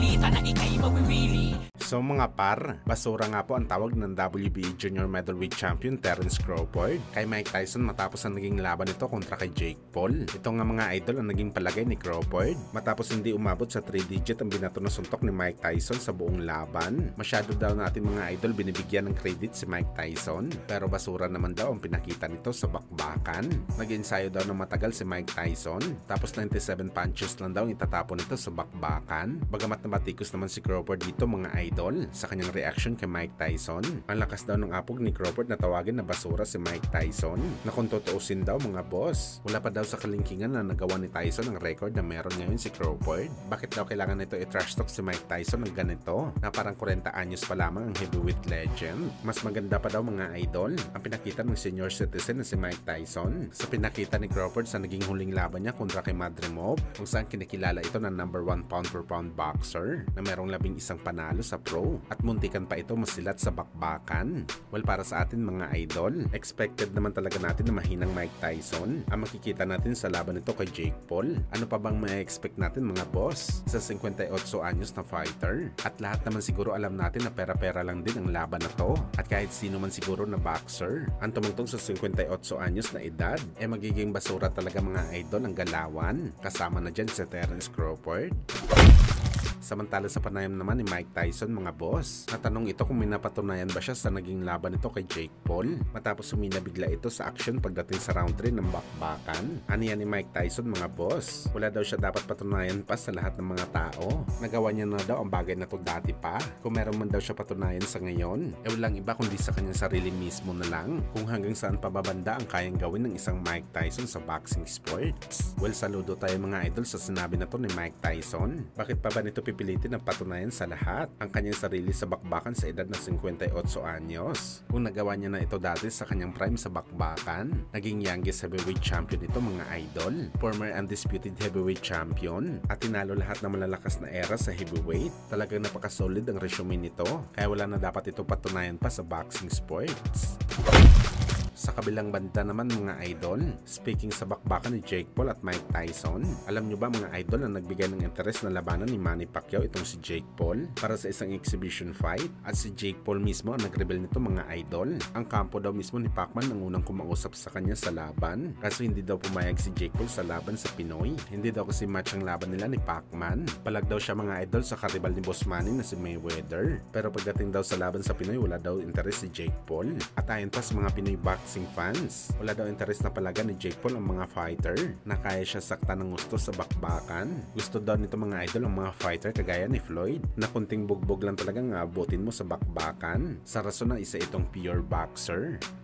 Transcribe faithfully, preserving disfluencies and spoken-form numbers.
balita na ikay mawiwili. So mga par, basura nga po ang tawag ng W B A Junior Middleweight Champion Terence Crawford kay Mike Tyson matapos ang naging laban nito kontra kay Jake Paul. Ito nga mga idol ang naging palagay ni Crawford matapos hindi umabot sa three digit ang binato na suntok ni Mike Tyson sa buong laban. Masyado daw natin mga idol binibigyan ng credit si Mike Tyson, pero basura naman daw ang pinakita nito sa bakbakan. Nag-ensayo daw ng matagal si Mike Tyson tapos ninety-seven punches lang daw itatapon nito sa bakbakan. Bagamat na matikos naman si Crawford dito mga idol sa kanyang reaction kay Mike Tyson. Ang lakas daw ng apog ni Crawford na tawagin na basura si Mike Tyson na kung tutuusin daw mga boss, wala pa daw sa kalingkingan na nagawa ni Tyson ang record na meron ngayon si Crawford. Bakit daw kailangan nito i-trash talk si Mike Tyson ng ganito na parang forty anyos pa lamang ang heavyweight legend? Mas maganda pa daw mga idol ang pinakita ng senior citizen na si Mike Tyson sa pinakita ni Crawford sa naging huling laban niya kontra kay Madrimov, kung saan kinikilala ito na number one pound per pound boxer na merong labing isang panalo sa pro at muntikan pa ito masilat sa bakbakan. Well, para sa atin mga idol, expected naman talaga natin na mahinang Mike Tyson ang makikita natin sa laban nito kay Jake Paul. Ano pa bang may expect natin mga boss sa fifty-eight anyos na fighter? At lahat naman siguro alam natin na pera-pera lang din ang laban na to, at kahit sino man siguro na boxer ang tumungtong sa fifty-eight anyos na edad, eh magiging basura talaga mga idol ang galawan, kasama na dyan si Terence Crawford. Samantala sa panayam naman ni Mike Tyson mga boss, natanong ito kung may napatunayan ba siya sa naging laban nito kay Jake Paul matapos sumina bigla ito sa action pagdating sa round three ng bakbakan. Ano yan ni Mike Tyson mga boss? Wala daw siya dapat patunayan pa sa lahat ng mga tao. Nagawa niya na daw ang bagay na to dati pa. Kung meron man daw siya patunayan sa ngayon, eh walang iba kundi sa kanyang sarili mismo na lang kung hanggang saan pababanda ang kayang gawin ng isang Mike Tyson sa boxing sports. Well, saludo tayo mga idol sa sinabi na to ni Mike Tyson. Bakit pa ba nito pipilitin ang patunayan sa lahat ang kanyang sarili sa bakbakan sa edad na fifty-eight anyos? Kung nagawa niya na ito dati sa kanyang prime sa bakbakan, naging youngest heavyweight champion ito mga idol, former undisputed heavyweight champion, at tinalo lahat ng malalakas na era sa heavyweight. Talagang napaka-solid ang resume nito, kaya wala na dapat ito patunayan pa sa boxing sports. Sa kabilang banda naman mga idol, speaking sa bakbakan ni Jake Paul at Mike Tyson, alam nyo ba mga idol na nagbigay ng interes na labanan ni Manny Pacquiao itong si Jake Paul para sa isang exhibition fight, at si Jake Paul mismo ang nag-rebel nito mga idol. Ang kampo daw mismo ni Pacman ang unang kumausap sa kanya sa laban, kaso hindi daw pumayag si Jake Paul sa laban sa Pinoy. Hindi daw kasi match ang laban nila ni Pacman. Palag daw siya mga idol sa karibal ni Boss Manny na si Mayweather, pero pagdating daw sa laban sa Pinoy wala daw interes si Jake Paul. At ayon pa sa mga Pinoy boxing fans, wala daw interes na palaga ni Jake Paul ang mga fighter na kaya siya sakta ng gusto sa bakbakan. Gusto daw nito mga idol ang mga fighter kagaya ni Floyd na kunting bugbog lang talagang abutin mo sa bakbakan sa rason na isa itong pure boxer.